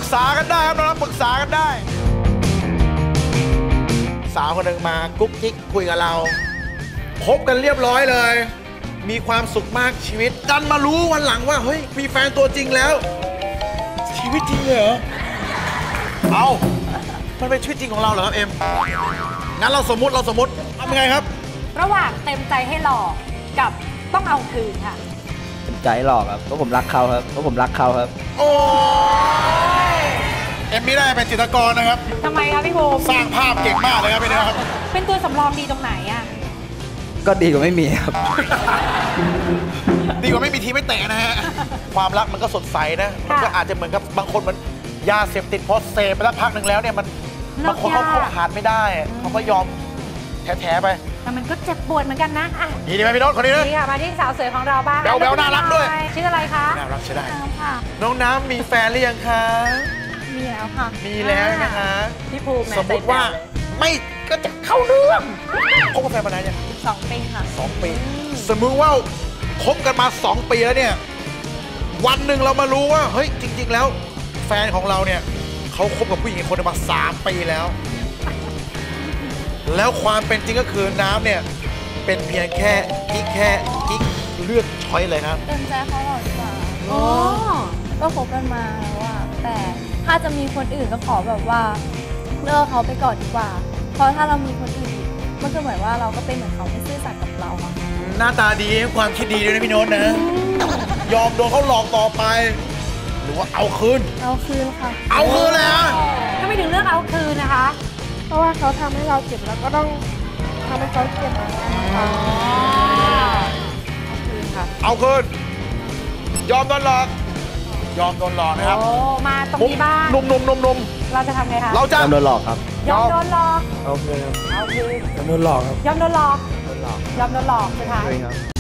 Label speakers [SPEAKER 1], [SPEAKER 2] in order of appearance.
[SPEAKER 1] ษากันได้ครับน้องๆปรึกษากันได้สาวคนหนึ่งมากุ๊กกิ๊กคุยกับเราคบกันเรียบร้อยเลยมีความสุขมากชีวิตดันมารู้วันหลังว่าเฮ้ยมีแฟนตัวจริงแล้วชีวิตจริงเหรอเอามันเป็นชีวิตจริงของเราเหรอครับเอ็มงั้นเราสมมุติทำยังไงครับ
[SPEAKER 2] ระหว่างเต็มใจให้หลอกกับต้องเอาคืนค่ะ
[SPEAKER 3] เต็มใจหลอกครับเพราะผมรักเขาครับ
[SPEAKER 1] โอ้ยเอ็มไม่ได้เป็นจิตรกรนะครับ
[SPEAKER 2] ทำไมครับพี่ภูมิ
[SPEAKER 1] สร้างภาพเก่งมากเลยครับพี่นะครับ
[SPEAKER 2] เป็นตัวสำรองดีตรงไหนอะ
[SPEAKER 3] ก็ดีกว่าไม่มีครับ
[SPEAKER 1] ดีกว่าไม่มีทีไม่เตะนะฮะความรักมันก็สดใสนะมันก็อาจจะเหมือนกับบางคนมันยาเสพติดพอเสพไปแล้วพักหนึ่งแล้วเนี่ยมันบางคนเขาขาดไม่ได้เขาก็ยอมแท้ๆไป
[SPEAKER 2] แต่มันก็เจ็บปวดเหมือนกันนะอ่ะ
[SPEAKER 1] นี่ดีไหมพี่โน้ตคนนี้นะ
[SPEAKER 2] นี่ค่ะมาที่สาวสวยของเราบ้าง
[SPEAKER 1] แบวน่ารักด้วย
[SPEAKER 2] ชื่ออะไรคะ
[SPEAKER 1] น่ารักใช่ได้
[SPEAKER 2] ค่ะ
[SPEAKER 1] น้องน้ำมีแฟนหรือยังคะ
[SPEAKER 2] มีแล้วค่ะ
[SPEAKER 1] มีแล้วนะคะ
[SPEAKER 2] พี่ภูมิ
[SPEAKER 1] สมมติว่าไม่ก็จะเข้าเรื่องคบกับแฟนมานานยัง
[SPEAKER 2] 2 ปีค่ะ
[SPEAKER 1] 2 ปีสมมติว่าคบกันมา2 ปีแล้วเนี่ยวันหนึ่งเรามารู้ว่าเฮ้ยจริงๆแล้วแฟนของเราเนี่ยเขาคบกับผู้หญิงคนนึงมา3 ปีแล้วแล้วความเป็นจริงก็คือน้ำเนี่ยเป็นเพียงแค่กิ๊กเลือกช้อยเลยครับ
[SPEAKER 4] เต็มใจเขาหรอดีกว่าก็คบกันมาแล้วอะแต่ถ้าจะมีคนอื่นก็ขอแบบว่าเลิกเขาไปก่อนดีกว่าเพราะถ้าเรามีคนอื่นมันก็เหมือนว่าเราก็เป็นเหมือนเขาไม่ซื่อสัตย์กับเราอะ
[SPEAKER 1] หน้าตาดีความคิดดีด้วยนะพี่โน้ตนะยอมโดนเขาหลอกต่อไปหรือว่าเอาคืน
[SPEAKER 4] ค่ะเอาคืน
[SPEAKER 1] เลยฮะ
[SPEAKER 2] ถ้าไม่ถึงเรื่องเอาคืนนะคะ
[SPEAKER 4] เพราะว่าเขาทำให้เราเจ็บแล้วก็ต้องทำให้เขาเจ็บเหมือนกันค่ะ
[SPEAKER 2] เอาคืนค่ะ
[SPEAKER 1] เอาคืนยอมโดนหลอกนะครับ
[SPEAKER 2] โอ้มาตรงนี้บ้าง
[SPEAKER 1] นุ่ม
[SPEAKER 2] เราจะทำไงคะ
[SPEAKER 1] เราจะ
[SPEAKER 3] ยอมโดนหลอกครับ
[SPEAKER 2] ยอมโดนหลอก
[SPEAKER 3] โอเค
[SPEAKER 2] เอาคืน
[SPEAKER 3] ยอมโดนหลอกครับ
[SPEAKER 2] ยอมโดนหลอกสุดท้าย
[SPEAKER 3] ครับ